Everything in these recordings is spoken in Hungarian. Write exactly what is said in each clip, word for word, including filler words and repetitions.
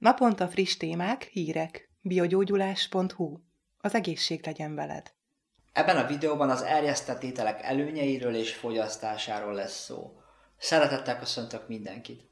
Naponta friss témák, hírek. biogyógyulás pont hu. Az egészség legyen veled. Ebben a videóban az erjesztett ételek előnyeiről és fogyasztásáról lesz szó. Szeretettel köszöntök mindenkit!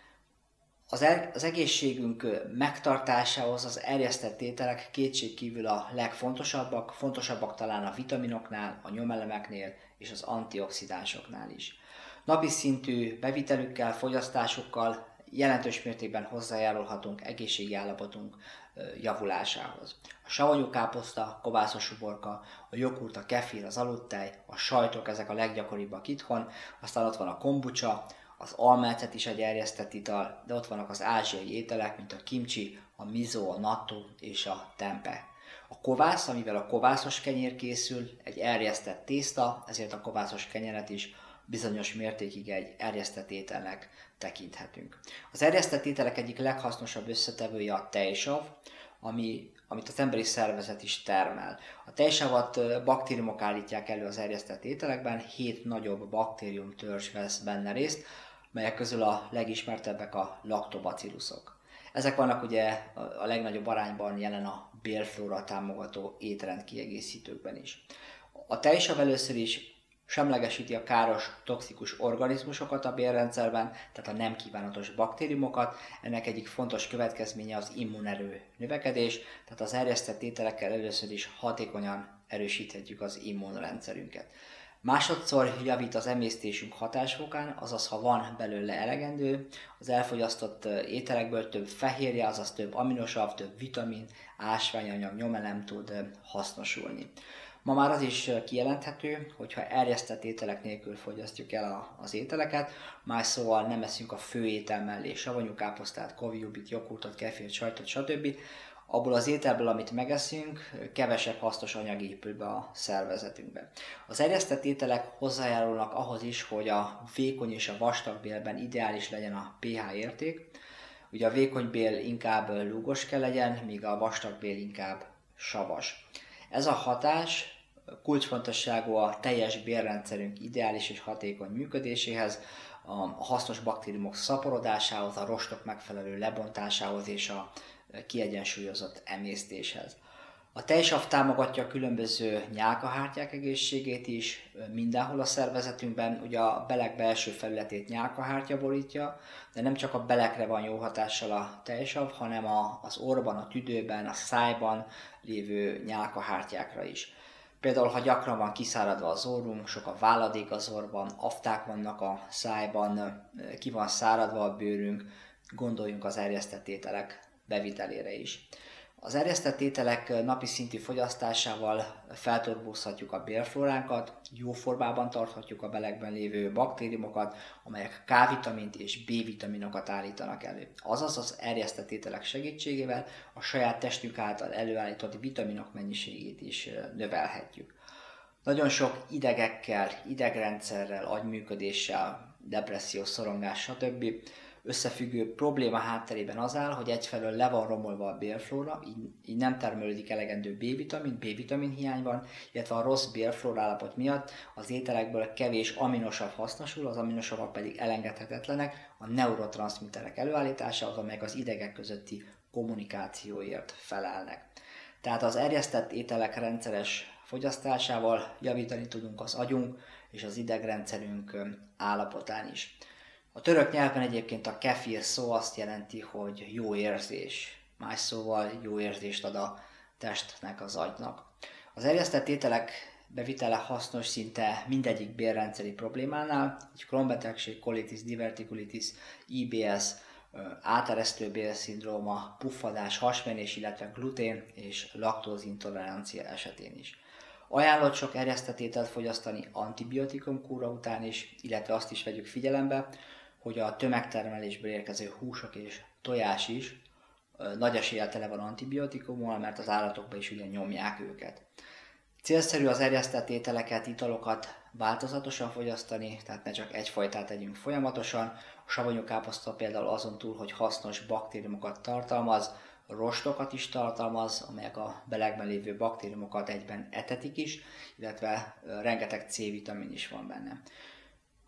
Az, er- az egészségünk megtartásához az erjesztett ételek kétségkívül a legfontosabbak, fontosabbak talán a vitaminoknál, a nyomelemeknél és az antioxidánsoknál is. Napi szintű bevitelükkel, fogyasztásukkal jelentős mértékben hozzájárulhatunk egészségi állapotunk javulásához. A savanyú káposzta, kovászos uborka, a joghurt, a kefir, az aludtej, a sajtok, ezek a leggyakoribbak itthon, aztán ott van a kombucsa, az almecet is egy erjesztett ital, de ott vannak az ázsiai ételek, mint a kimchi, a miso, a natto és a tempeh. A kovász, amivel a kovászos kenyér készül, egy erjesztett tészta, ezért a kovászos kenyeret is bizonyos mértékig egy erjesztett ételnek tekinthetünk. Az erjesztett ételek egyik leghasznosabb összetevője a tejsav, ami, amit az emberi szervezet is termel. A tejsavat baktériumok állítják elő az erjesztett ételekben, hét nagyobb baktériumtörzs vesz benne részt, melyek közül a legismertebbek a laktobacilluszok. Ezek vannak ugye a legnagyobb arányban jelen a bélflóra támogató étrendkiegészítőkben is. A tejsav először is semlegesíti a káros, toxikus organizmusokat a bélrendszerben, tehát a nem kívánatos baktériumokat. Ennek egyik fontos következménye az immunerő növekedés, tehát az erjesztett ételekkel először is hatékonyan erősíthetjük az immunrendszerünket. Másodszor javít az emésztésünk hatásfokán, azaz ha van belőle elegendő, az elfogyasztott ételekből több fehérje, azaz több aminosav, több vitamin, ásványanyag, nyomelem tud hasznosulni. Ma már az is kijelenthető, hogyha erjesztett ételek nélkül fogyasztjuk el az ételeket, más szóval nem eszünk a főétel mellé savanyú káposztát, kovjubit, joghurtot, kefir, sajtot, stb. Abból az ételből, amit megeszünk, kevesebb hasznos anyag épül be a szervezetünkbe. Az erjesztett ételek hozzájárulnak ahhoz is, hogy a vékony és a vastag bélben ideális legyen a pH érték. Ugye a vékony bél inkább lúgos kell legyen, míg a vastag bél inkább savas. Ez a hatás kulcsfontosságú a teljes bélrendszerünk ideális és hatékony működéséhez, a hasznos baktériumok szaporodásához, a rostok megfelelő lebontásához és a kiegyensúlyozott emésztéshez. A tejsav támogatja a különböző nyálkahártyák egészségét is mindenhol a szervezetünkben. Ugye a belek belső felületét nyálkahártya borítja, de nem csak a belekre van jó hatással a tejsav, hanem az orrban, a tüdőben, a szájban lévő nyálkahártyákra is. Például, ha gyakran van kiszáradva az orrunk, sok a váladék az orrban, afták vannak a szájban, ki van száradva a bőrünk, gondoljunk az erjesztett ételek bevitelére is. Az erjesztett ételek napi szintű fogyasztásával feltorbózhatjuk a bélflóránkat, jó formában tarthatjuk a belekben lévő baktériumokat, amelyek K-vitamint és B-vitaminokat állítanak elő. Azaz az erjesztett ételek segítségével a saját testünk által előállított vitaminok mennyiségét is növelhetjük. Nagyon sok idegekkel, idegrendszerrel, agyműködéssel, depresszió, szorongás, stb. Összefüggő probléma hátterében az áll, hogy egyfelől le van romolva a bélflóra, így, így nem termelődik elegendő B-vitamin, B-vitamin hiány van, illetve a rossz bélflóra állapot miatt az ételekből kevés aminosav hasznosul, az aminosavak pedig elengedhetetlenek a neurotranszmitterek előállításához, amelyek az idegek közötti kommunikációért felelnek. Tehát az erjesztett ételek rendszeres fogyasztásával javítani tudunk az agyunk és az idegrendszerünk állapotán is. A török nyelven egyébként a kefir szó azt jelenti, hogy jó érzés. Más szóval jó érzést ad a testnek, az agynak. Az erjesztett ételek bevitele hasznos szinte mindegyik bélrendszeri problémánál, így Crohn-betegség, kolitis, divertikulitis, I B S, áteresztő bélszindróma, puffadás, hasmenés, illetve glutén és laktózintolerancia esetén is. Ajánlott sok erjesztett ételt fogyasztani antibiotikum kúra után is, illetve azt is vegyük figyelembe, hogy a tömegtermelésből érkező húsok és tojás is nagy eséllyel tele van antibiotikummal, mert az állatokba is ugye nyomják őket. Célszerű az erjesztett ételeket, italokat változatosan fogyasztani, tehát ne csak egyfajtát tegyünk folyamatosan. A savanyú káposzta például azon túl, hogy hasznos baktériumokat tartalmaz, rostokat is tartalmaz, amelyek a belekben lévő baktériumokat egyben etetik is, illetve rengeteg C-vitamin is van benne.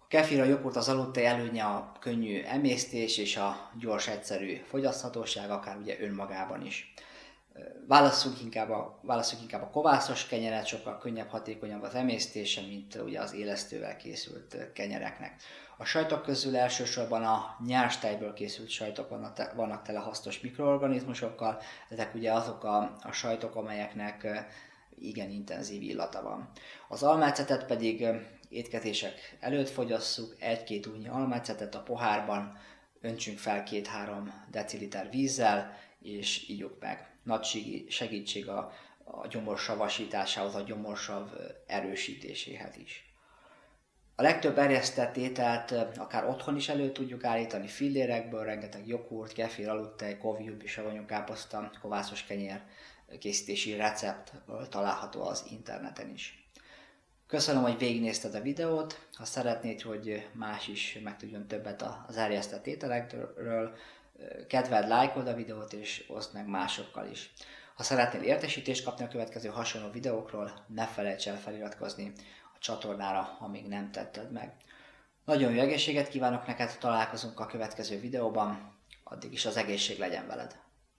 kefir, a joghurt, az aludtej előnye a könnyű emésztés és a gyors, egyszerű fogyaszthatóság, akár ugye önmagában is. Válasszunk inkább a, válasszunk inkább a kovászos kenyeret, sokkal könnyebb, hatékonyabb az emésztése, mint ugye az élesztővel készült kenyereknek. A sajtok közül elsősorban a nyers tejből készült sajtok vannak, te, vannak tele hasznos mikroorganizmusokkal, ezek ugye azok a, a sajtok, amelyeknek igen intenzív illata van. Az almaecetet pedig étkezések előtt fogyasszuk, egy-két újnyi almaecetet a pohárban, öntsünk fel két-három deciliter vízzel, és ígyjuk meg. Nagy segítség a, a gyomorsav vasításához, a gyomorsav erősítéséhez is. A legtöbb erjesztett ételt akár otthon is elő tudjuk állítani fillérekből, rengeteg joghurt, kefir, aludtej, kovjúbb és savanyúkáposzta, kovászos kenyér készítési recept található az interneten is. Köszönöm, hogy végignézted a videót. Ha szeretnéd, hogy más is megtudjon többet az erjesztett ételekről, kedveld, lájkold a videót és oszd meg másokkal is. Ha szeretnél értesítést kapni a következő hasonló videókról, ne felejts el feliratkozni a csatornára, ha még nem tetted meg. Nagyon jó egészséget kívánok neked, találkozunk a következő videóban, addig is az egészség legyen veled!